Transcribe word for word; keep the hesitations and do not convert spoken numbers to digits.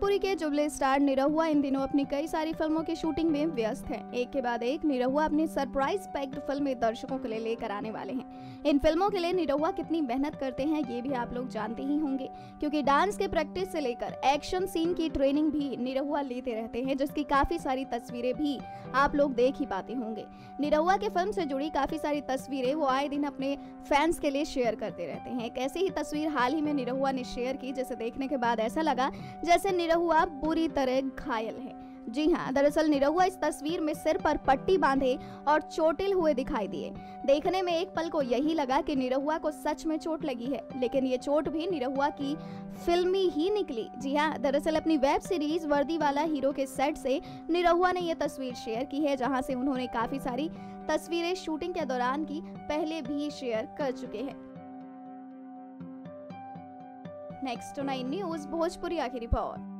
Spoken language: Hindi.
भोजपुरी के जुबले स्टार निरहुआ इन दिनों अपनी कई सारी फिल्मों की शूटिंग में व्यस्त हैं। एक के बाद एक निरहुआ अपनी सरप्राइज पैक्ड फिल्में दर्शकों के लिए लेकर आने वाले हैं। इन फिल्मों के लिए निरहुआ कितनी मेहनत करते हैं ये भी आप लोग जानते ही होंगे, क्योंकि डांस के प्रैक्टिस से लेकर एक्शन सीन की ट्रेनिंग भी निरहुआ लेते रहते हैं, जिसकी काफी सारी तस्वीरें भी आप लोग देख ही पाते होंगे। निरहुआ के फिल्म से जुड़ी काफी सारी तस्वीरें वो आए दिन अपने फैंस के लिए शेयर करते रहते हैं। एक ऐसी ही तस्वीर हाल ही में निरहुआ ने शेयर की, जिसे देखने के बाद ऐसा लगा जैसे निरहुआ बुरी तरह घायल है। जी हाँ, दरअसल निरहुआ इस तस्वीर में सिर पर पट्टी बांधे और चोटिल हुए दिखाई दिए। देखने में एक पल को यही लगा कि निरहुआ को सच में चोट लगी है, लेकिन ये चोट भी निरहुआ की फिल्मी ही निकली। जी हाँ, दरअसल अपनी वेब सीरीज वर्दी वाला हीरो के सेट से निरहुआ ने ये तस्वीर शेयर की है, जहां से उन्होंने काफी सारी तस्वीरें शूटिंग के दौरान की पहले भी शेयर कर चुके हैं। नेक्स्ट नाइन न्यूज भोजपुरी की रिपोर्ट।